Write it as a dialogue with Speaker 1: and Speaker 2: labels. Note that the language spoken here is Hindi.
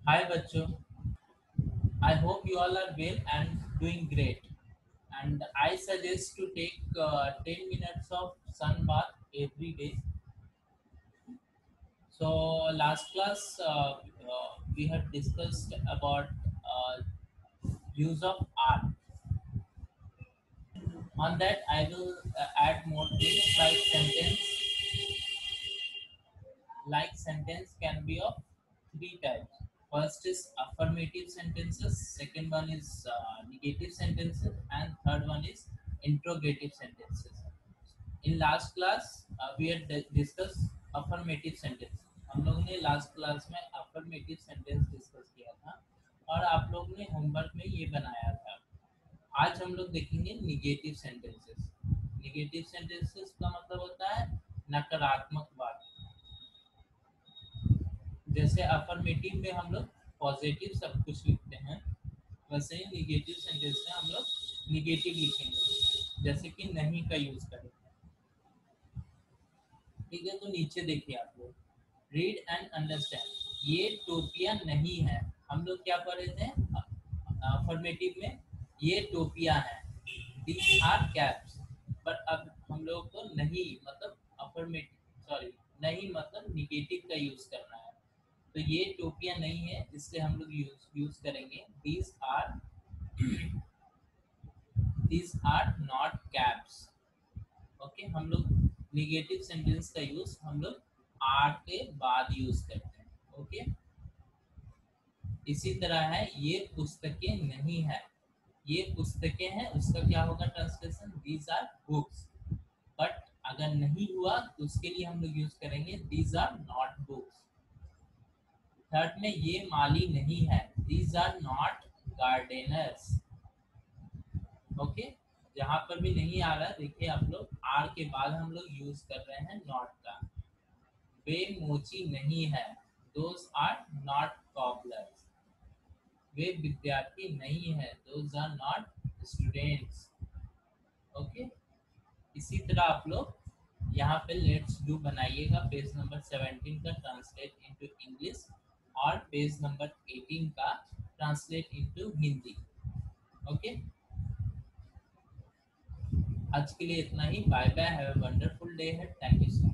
Speaker 1: Hi बच्चों, I hope you all are well and doing great. And I suggest to take 10 minutes of sun bath every day. So last class we had discussed about use of art. On that I will add more things like sentence can be of three types. First is affirmative sentences, second one is negative sentences, and third one is interrogative sentences. In last class we had discussed affirmative sentence. हम लोग ने लास्ट क्लास में affirmative सेंटेंस डिस्कस किया था और आप लोग ने होमवर्क में ये बनाया था. आज हम लोग देखेंगे निगेटिव सेंटेंसेस. निगेटिव सेंटेंसेस का मतलब होता है नकारात्मक बात. जैसे अफर्मेटिव में हम लोग पॉजिटिव सब कुछ लिखते हैं, वैसे ही निगेटिव सेंटेंस में हम लोग निगेटिव लिखेंगे. जैसे कि नहीं का यूज करें. ठीक है, तो नीचे देखिए आप लोग. Read and understand. ये टोपिया नहीं है. हम लोग क्या पढ़े थे अफर्मेटिव में? ये टोपिया है. These are caps. पर अब हम लोग को नहीं मतलब अफर्मेटिव सॉरी नहीं मतलब निगेटिव का यूज करना है. तो ये टोपिया नहीं है, इसलिए हम लोग यूज करेंगे these are not caps. Okay, हम लोग निगेटिव सेंटेंस का यूज हम लोग आर के बाद यूज करते हैं. ओके, इसी तरह है ये पुस्तकें नहीं है. ये पुस्तकें हैं, उसका क्या होगा translation? These are books. But अगर नहीं हुआ तो उसके लिए हम लोग यूज करेंगे these are not books. Third में ये माली नहीं है. These are not gardeners. Okay, जहां पर भी नहीं आ रहा देखिए आप लोग आर के बाद हम लोग यूज कर रहे हैं नॉट का. वे मोची नहीं है. Those are not cobblers. वे विद्यार्थी नहीं है. Those are not students. Okay, इसी तरह आप लोग यहाँ पे लेट्स डू बनाइएगा. पेज नंबर 17 का ट्रांसलेट इनटू इंग्लिश और पेज नंबर 18 का ट्रांसलेट इनटू हिंदी. ओके, आज के लिए इतना ही. Bye bye, have a wonderful day है. Thank you so much.